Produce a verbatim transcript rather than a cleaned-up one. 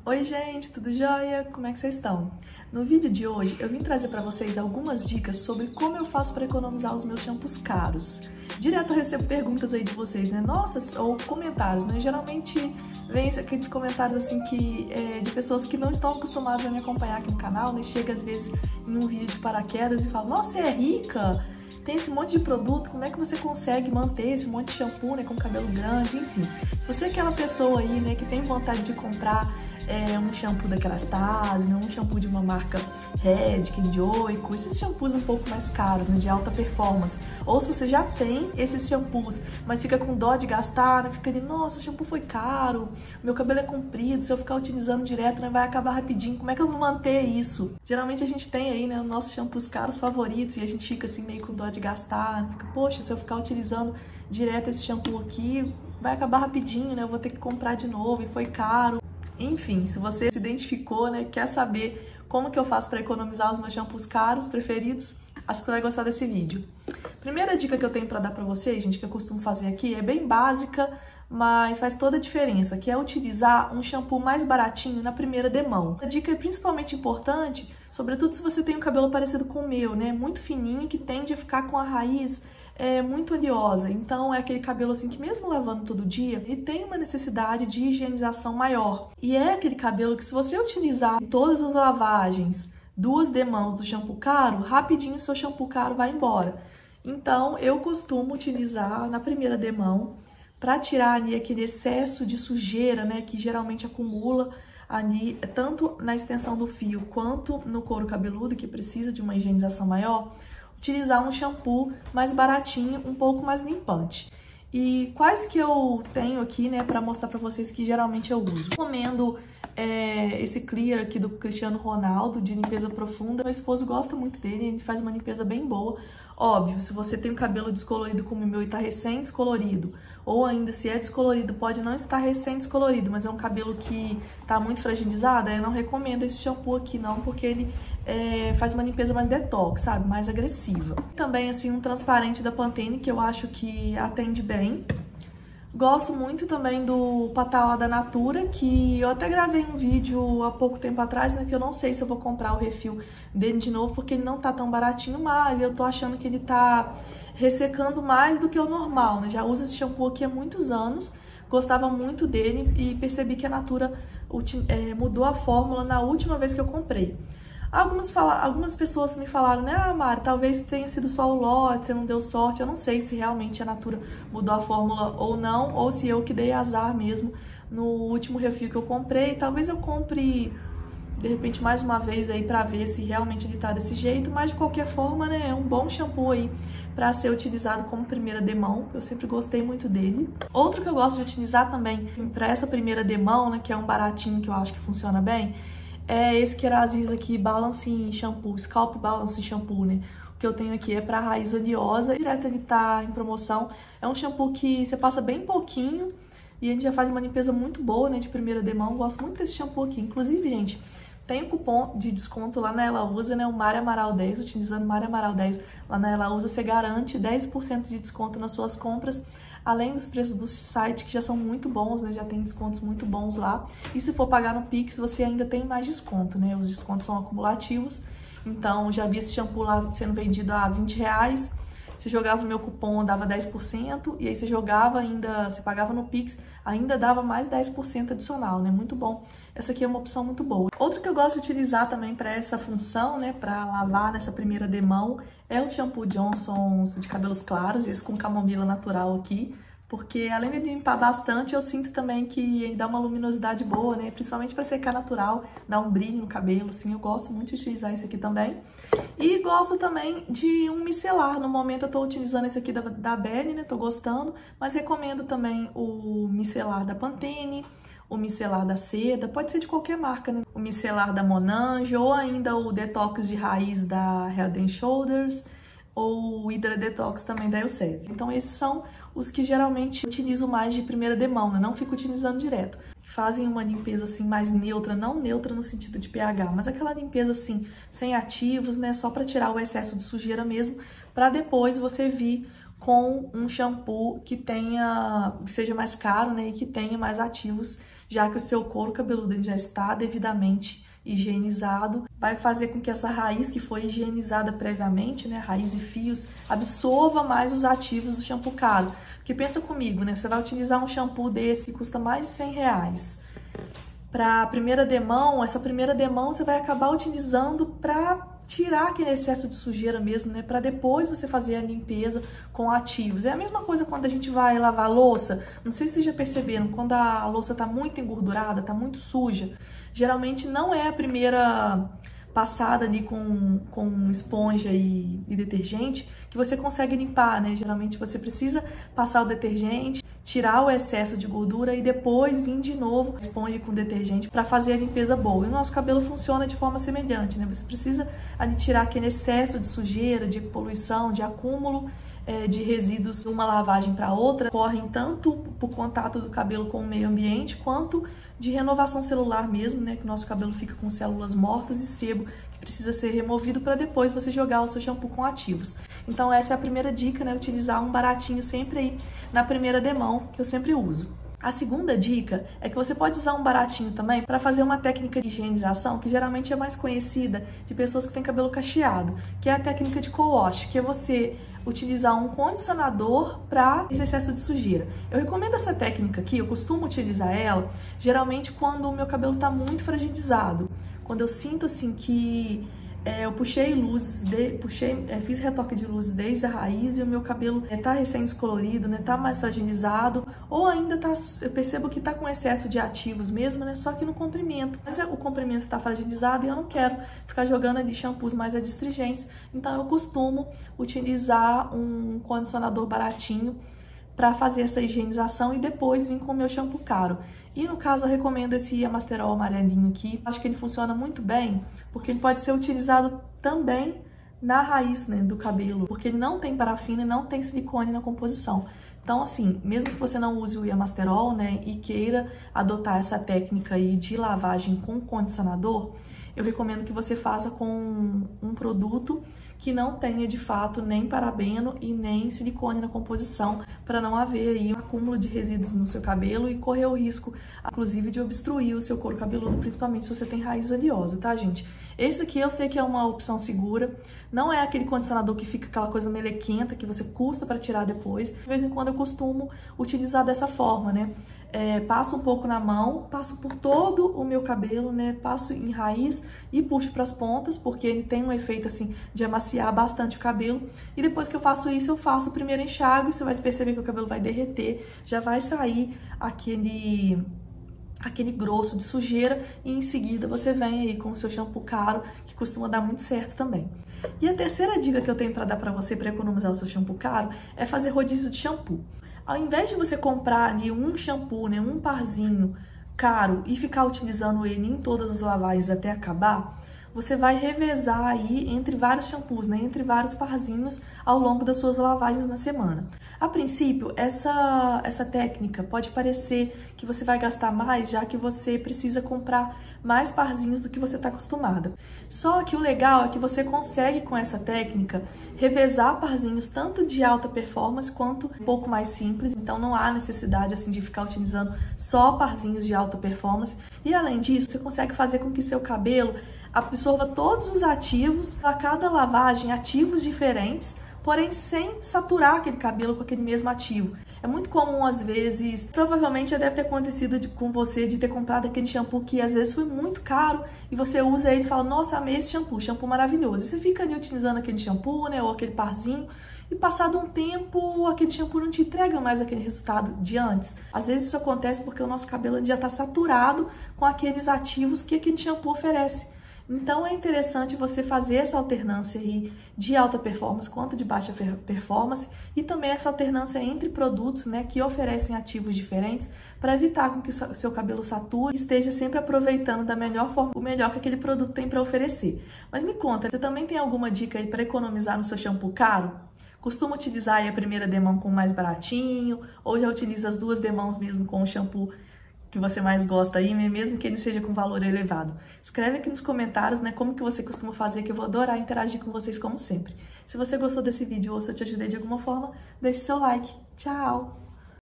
Oi gente, tudo jóia? Como é que vocês estão? No vídeo de hoje eu vim trazer para vocês algumas dicas sobre como eu faço para economizar os meus shampoos caros. Direto eu recebo perguntas aí de vocês, né? Nossa, ou comentários, né? Geralmente vem aqueles comentários assim que é, de pessoas que não estão acostumadas a me acompanhar aqui no canal, né? Chega às vezes em um vídeo de paraquedas e fala: nossa, você é rica? Tem esse monte de produto, como é que você consegue manter esse monte de shampoo, né, com cabelo grande, enfim. Se você é aquela pessoa aí, né, que tem vontade de comprar é, um shampoo da Kerastase, né, um shampoo de uma marca Redken, Joico, esses shampoos um pouco mais caros, né, de alta performance, ou se você já tem esses shampoos, mas fica com dó de gastar, né, fica ali, nossa, o shampoo foi caro, meu cabelo é comprido, se eu ficar utilizando direto, né, vai acabar rapidinho, como é que eu vou manter isso? Geralmente a gente tem aí, né, os nossos shampoos caros favoritos e a gente fica assim meio com dó de gastar, fica, poxa, se eu ficar utilizando direto esse shampoo aqui, vai acabar rapidinho, né, eu vou ter que comprar de novo e foi caro. Enfim, se você se identificou, né, quer saber como que eu faço para economizar os meus shampoos caros preferidos, acho que você vai gostar desse vídeo. Primeira dica que eu tenho para dar para vocês, gente, que eu costumo fazer aqui, é bem básica, mas faz toda a diferença, que é utilizar um shampoo mais baratinho na primeira demão. A dica é principalmente importante, sobretudo se você tem um cabelo parecido com o meu, né, muito fininho, que tende a ficar com a raiz é, muito oleosa. Então é aquele cabelo assim que mesmo lavando todo dia, ele tem uma necessidade de higienização maior. E é aquele cabelo que se você utilizar todas as lavagens, duas demãos do shampoo caro, rapidinho o seu shampoo caro vai embora. Então eu costumo utilizar na primeira demão para tirar ali aquele excesso de sujeira, né, que geralmente acumula ali, tanto na extensão do fio quanto no couro cabeludo, que precisa de uma higienização maior, utilizar um shampoo mais baratinho, um pouco mais limpante. E quais que eu tenho aqui, né, para mostrar para vocês que geralmente eu uso. Recomendo é, esse Clear aqui do Cristiano Ronaldo, de limpeza profunda. Meu esposo gosta muito dele, ele faz uma limpeza bem boa. Óbvio, se você tem o cabelo descolorido como o meu e tá recém-descolorido, ou ainda se é descolorido, pode não estar recém-descolorido, mas é um cabelo que tá muito fragilizado, eu não recomendo esse shampoo aqui não, porque ele é, faz uma limpeza mais detox, sabe? Mais agressiva. Também, assim, um transparente da Pantene, que eu acho que atende bem. Gosto muito também do Patala da Natura, que eu até gravei um vídeo há pouco tempo atrás, né, que eu não sei se eu vou comprar o refil dele de novo, porque ele não tá tão baratinho mais, eu tô achando que ele tá ressecando mais do que o normal, né, já uso esse shampoo aqui há muitos anos, gostava muito dele e percebi que a Natura é, mudou a fórmula na última vez que eu comprei. Algumas, fala... Algumas pessoas me falaram, né, ah, Mari, talvez tenha sido só o lote, você não deu sorte. Eu não sei se realmente a Natura mudou a fórmula ou não, ou se eu que dei azar mesmo no último refil que eu comprei. Talvez eu compre, de repente, mais uma vez aí pra ver se realmente ele tá desse jeito, mas de qualquer forma, né, é um bom shampoo aí pra ser utilizado como primeira demão. Eu sempre gostei muito dele. Outro que eu gosto de utilizar também pra essa primeira demão, né, que é um baratinho que eu acho que funciona bem, é esse Kerasis aqui, Balance Shampoo, Scalp Balance Shampoo, né? O que eu tenho aqui é pra raiz oleosa, direto ele tá em promoção. É um shampoo que você passa bem pouquinho e a gente já faz uma limpeza muito boa, né, de primeira demão. Gosto muito desse shampoo aqui. Inclusive, gente, tem um cupom de desconto lá na Ela Usa, né, o Mari Amaral dez, utilizando Mari Amaral dez lá na Ela Usa, você garante dez por cento de desconto nas suas compras. Além dos preços do site, que já são muito bons, né? Já tem descontos muito bons lá. E se for pagar no Pix, você ainda tem mais desconto, né? Os descontos são acumulativos. Então, já vi esse shampoo lá sendo vendido a vinte reais. Você jogava o meu cupom, dava dez por cento. E aí você jogava ainda, você pagava no Pix, ainda dava mais dez por cento adicional, né? Muito bom. Essa aqui é uma opção muito boa. Outro que eu gosto de utilizar também para essa função, né? Para lavar nessa primeira demão, é o shampoo Johnson de cabelos claros, esse com camomila natural aqui, porque além de limpar bastante, eu sinto também que dá uma luminosidade boa, né? Principalmente para secar natural, dá um brilho no cabelo, assim, eu gosto muito de utilizar esse aqui também. E gosto também de um micelar, no momento eu tô utilizando esse aqui da, da Belly, né? Tô gostando, mas recomendo também o micelar da Pantene, o micelar da Seda, pode ser de qualquer marca, né? O micelar da Monange, ou ainda o detox de raiz da Head and Shoulders, ou o Hydra Detox também da Elseve. Então esses são os que geralmente utilizo mais de primeira demão, né? Não fico utilizando direto. Fazem uma limpeza assim mais neutra, não neutra no sentido de pH, mas aquela limpeza assim, sem ativos, né? Só para tirar o excesso de sujeira mesmo, para depois você vir com um shampoo que tenha, que seja mais caro, né? E que tenha mais ativos já que o seu couro cabeludo já está devidamente higienizado, vai fazer com que essa raiz que foi higienizada previamente, né, raiz e fios, absorva mais os ativos do shampoo caro. Porque pensa comigo, né, você vai utilizar um shampoo desse que custa mais de cem reais. Para a primeira demão, essa primeira demão você vai acabar utilizando para tirar aquele excesso de sujeira mesmo, né? Para depois você fazer a limpeza com ativos. É a mesma coisa quando a gente vai lavar a louça. Não sei se vocês já perceberam, quando a louça tá muito engordurada, tá muito suja, geralmente não é a primeira passada ali com, com esponja e, e detergente que você consegue limpar, né? Geralmente você precisa passar o detergente, tirar o excesso de gordura e depois vir de novo esponja com detergente para fazer a limpeza boa. E o nosso cabelo funciona de forma semelhante, né? Você precisa ali tirar aquele excesso de sujeira, de poluição, de acúmulo é, de resíduos de uma lavagem para outra, correm tanto por contato do cabelo com o meio ambiente, quanto de renovação celular mesmo, né? Que o nosso cabelo fica com células mortas e sebo que precisa ser removido para depois você jogar o seu shampoo com ativos. Então essa é a primeira dica, né? Utilizar um baratinho sempre aí na primeira demão, que eu sempre uso. A segunda dica é que você pode usar um baratinho também para fazer uma técnica de higienização que geralmente é mais conhecida de pessoas que têm cabelo cacheado, que é a técnica de co-wash, que é você utilizar um condicionador para esse excesso de sujeira. Eu recomendo essa técnica aqui, eu costumo utilizar ela geralmente quando o meu cabelo está muito fragilizado, quando eu sinto assim que É, eu puxei luzes, de, puxei, é, fiz retoque de luzes desde a raiz e o meu cabelo é, tá recém-descolorido, né, tá mais fragilizado, ou ainda tá, eu percebo que tá com excesso de ativos mesmo, né, só que no comprimento. Mas o comprimento tá fragilizado e eu não quero ficar jogando ali shampoos mais adstringentes, então eu costumo utilizar um condicionador baratinho para fazer essa higienização e depois vir com o meu shampoo caro. E no caso eu recomendo esse Iamasterol amarelinho aqui. Acho que ele funciona muito bem, porque ele pode ser utilizado também na raiz, né, do cabelo, porque ele não tem parafina e não tem silicone na composição. Então, assim, mesmo que você não use o Iamasterol, né, e queira adotar essa técnica aí de lavagem com condicionador, eu recomendo que você faça com um produto que não tenha de fato nem parabeno e nem silicone na composição, para não haver aí um acúmulo de resíduos no seu cabelo e correr o risco, inclusive, de obstruir o seu couro cabeludo, principalmente se você tem raiz oleosa, tá, gente? Esse aqui eu sei que é uma opção segura, não é aquele condicionador que fica aquela coisa melequenta que você custa para tirar depois. De vez em quando eu costumo utilizar dessa forma, né? É, passo um pouco na mão, passo por todo o meu cabelo, né? Passo em raiz e puxo para as pontas, porque ele tem um efeito assim de amaciar bastante o cabelo. E depois que eu faço isso, eu faço o primeiro enxágue, você vai perceber que o cabelo vai derreter, já vai sair aquele aquele grosso de sujeira e em seguida você vem aí com o seu shampoo caro, que costuma dar muito certo também. E a terceira dica que eu tenho para dar para você para economizar o seu shampoo caro é fazer rodízio de shampoo. Ao invés de você comprar ali um shampoo, né, um parzinho caro e ficar utilizando ele em todas as lavagens até acabar, você vai revezar aí entre vários shampoos, né, entre vários parzinhos ao longo das suas lavagens na semana. A princípio, essa, essa técnica pode parecer que você vai gastar mais, já que você precisa comprar mais parzinhos do que você está acostumada. Só que o legal é que você consegue, com essa técnica, revezar parzinhos tanto de alta performance quanto um pouco mais simples, então não há necessidade assim de ficar utilizando só parzinhos de alta performance. E além disso, você consegue fazer com que seu cabelo absorva todos os ativos a cada lavagem, ativos diferentes, porém sem saturar aquele cabelo com aquele mesmo ativo. É muito comum, às vezes, provavelmente já deve ter acontecido de, com você de ter comprado aquele shampoo que às vezes foi muito caro e você usa ele e fala, nossa, amei esse shampoo, shampoo maravilhoso. E você fica ali utilizando aquele shampoo, né, ou aquele parzinho, e passado um tempo, aquele shampoo não te entrega mais aquele resultado de antes. Às vezes isso acontece porque o nosso cabelo já está saturado com aqueles ativos que aquele shampoo oferece. Então é interessante você fazer essa alternância aí de alta performance quanto de baixa performance e também essa alternância entre produtos, né, que oferecem ativos diferentes para evitar com que o seu cabelo sature e esteja sempre aproveitando da melhor forma, o melhor que aquele produto tem para oferecer. Mas me conta, você também tem alguma dica aí para economizar no seu shampoo caro? Costuma utilizar aí a primeira demão com o mais baratinho ou já utiliza as duas demãos mesmo com o shampoo que você mais gosta aí, mesmo que ele seja com valor elevado? Escreve aqui nos comentários, né, como que você costuma fazer, que eu vou adorar interagir com vocês como sempre. Se você gostou desse vídeo ou se eu te ajudei de alguma forma, deixe seu like. Tchau!